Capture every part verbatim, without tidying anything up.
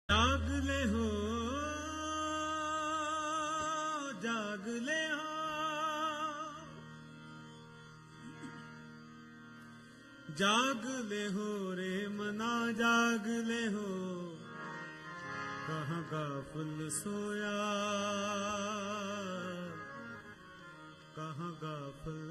जाग ले हो जाग ले हो जाग ले हो रे मना जाग ले हो कहाँ गाफिल सोया कहाँ गाफिल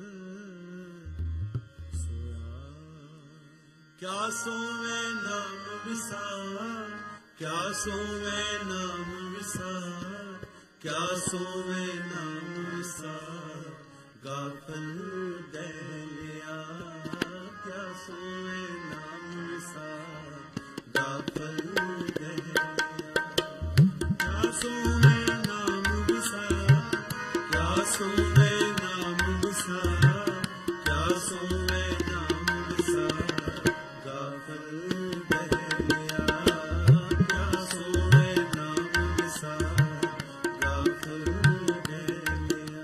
सोया क्या सोवे नाम विसार क्या सोवे नाम विसार क्या सोवे नाम विसार गाफिल दहलिया क्या सोवे नाम विसार गाफिल दहलिया क्या सोवे नाम विसार क्या सोवे नाम विसार क्या सोवे नाम विसार गाफिल दहलिया क्या सोवे नाम विसार गाफिल दहलिया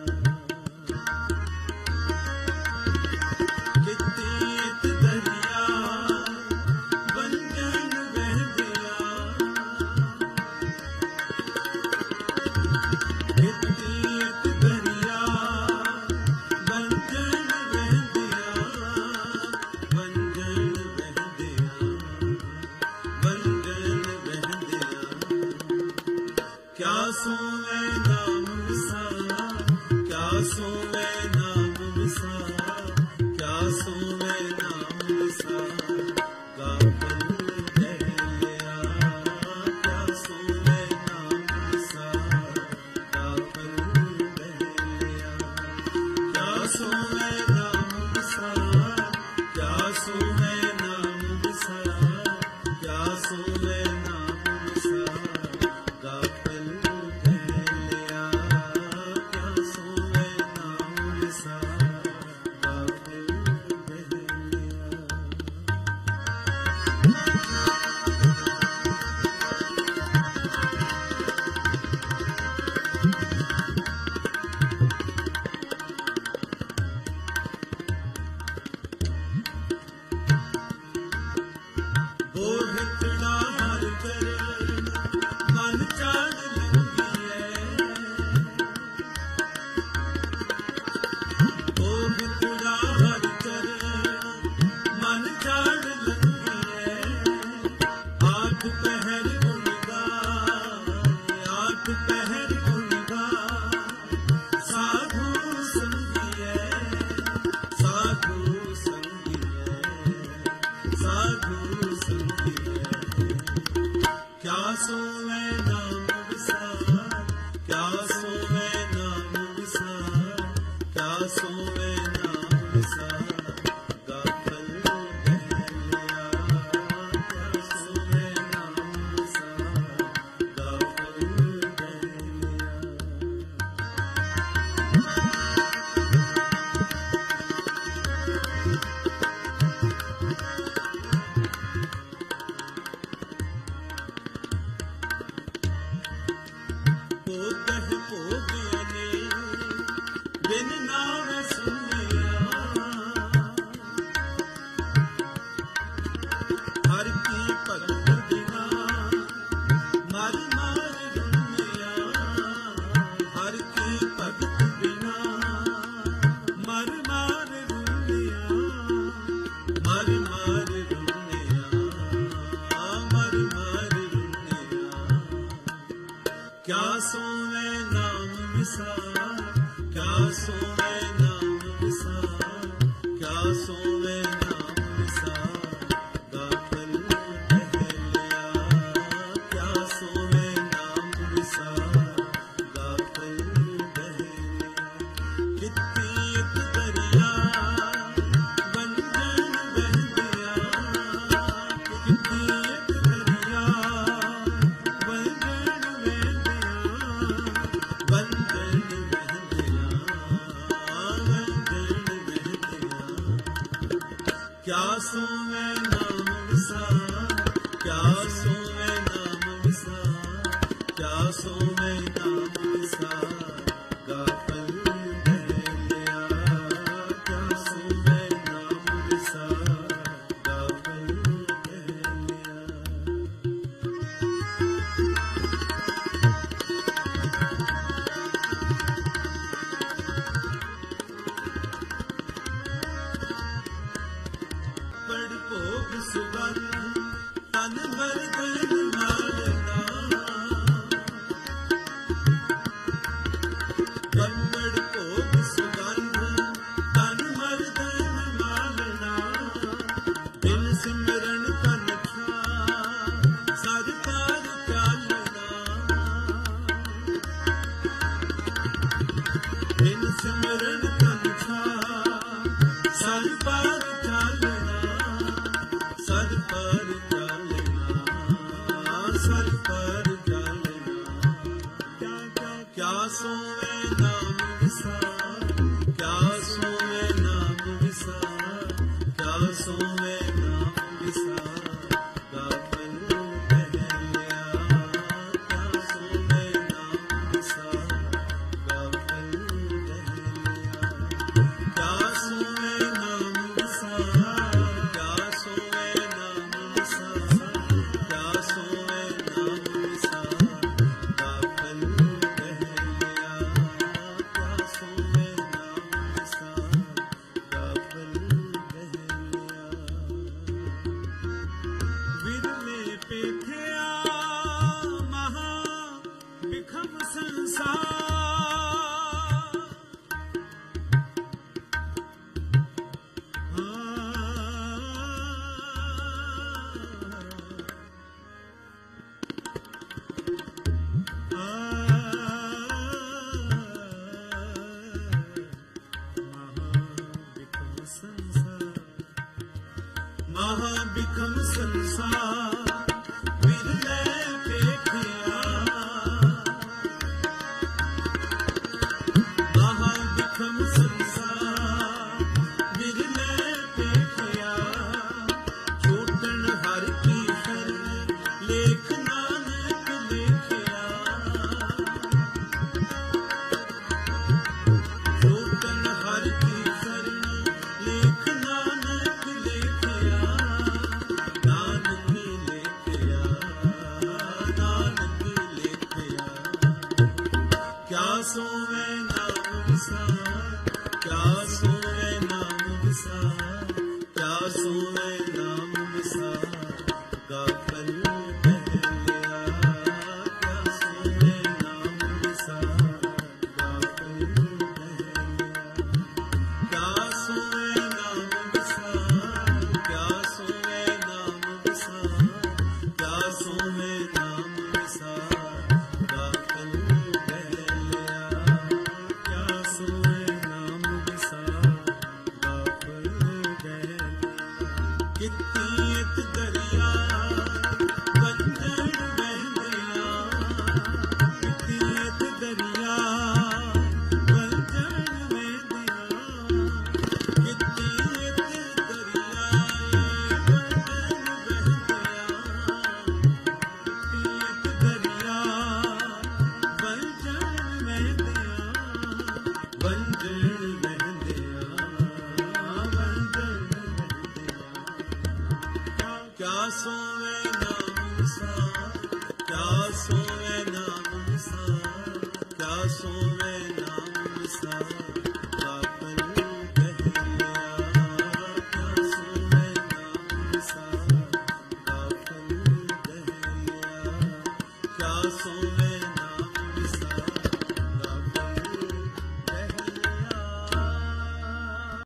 कितनी एक दरिया बंजन बह गया कितनी एक दरिया बंजन बह गया बंजन बह गया बंजन बह गया क्या सोवे नाम विसार क्या सोवे नाम विसार क्या सोवे नाम विसार गाफिल दहलिया क्या सोवे नाम विसार गाफिल दहलिया क्या सोवे नाम विसार क्या सोवे नाम विसार क्या सोवे नाम विसार गाफिल दहलिया क्या सोवे नाम विसार गाफिल वो हितड़ा हर कर मन चाड़ लगी है वो हितड़ा हर कर मन चाड़ लगी है आठ पहर उनका आठ पहर उनका साधु संगी है साधु संगी है साधु संगी है क्या सोवे नाम विसार क्या सोवे नाम विसार क्या सोवे नाम विसार गाफिल दहलिया क्या सोवे नाम विसार गाफिल दहलिया पोतह पोगियने बिन नाम सुनिया हर की भगत बिना मर मार दुनिया हर की भगत बिना मर मार दुनिया मर मार दुनिया मर मार दुनिया क्या सोवे नाम विसार क्या सोवे नाम विसार क्या सोवे नाम विसार गाफिल दहलिया क्या सोवे नाम विसार गाफिल दहलिया कितनी एक दरिया बंजन बह गया कितनी एक दरिया बंजन बह गया बंजन बह गया बंजन बह गया क्या सोवे नाम विसार क्या सोवे नाम विसार क्या सोवे नाम विसार गाफिल दहलिया क्या सोवे नाम विसार गाफिल दहलिया सुगंध तन बरतन मालना कन्नड़ भोग सुगंध तन बरतन मालना बिन सिमरन तन छा सर पार चालना बिन सिमरन तन छा सर पार चालना सर पर चालना सर पर चालना क्या क्या क्या सोवे नाम विसार क्या सोवे नाम विसार क्या सोवे नाम विसार गाफिल बहलिया क्या सोवे नाम विसार गाफिल बहलिया क्या सोवे नाम विसार क्या सोवे नाम विसार क्या सोवे नाम विसार गाफिल बहलिया क्या सोवे नाम विसार गाफिल बहलिया विरले पेठिया महा विखम संसार महाविखम संसार विरले पेठिया महाविखम संसार विरले पेठिया छोटन हर की शरण लेख नानक लेखिया छोटन हर की शरण लेख नानक लेखिया नानक लेखिया नानक लेखिया क्या सोवे नाम विसार क्या सोवे नाम विसार क्या सोवे नाम विसार गाफिल बहलिया क्या सोवे नाम विसार गाफिल बहलिया क्या सोवे नाम विसार क्या सोवे नाम विसार क्या सोवे नाम विसार गाफिल बहलिया क्या सोवे नाम विसार गाफिल बहलिया कितनी एक दरिया बंजर बहलिया कितनी एक दरिया बंजर बहलिया कितनी एक दरिया बंजर बहलिया कितनी एक दरिया बंजर बहलिया बंजर बहलिया बंजर बहलिया क्या सोवे नाम विसार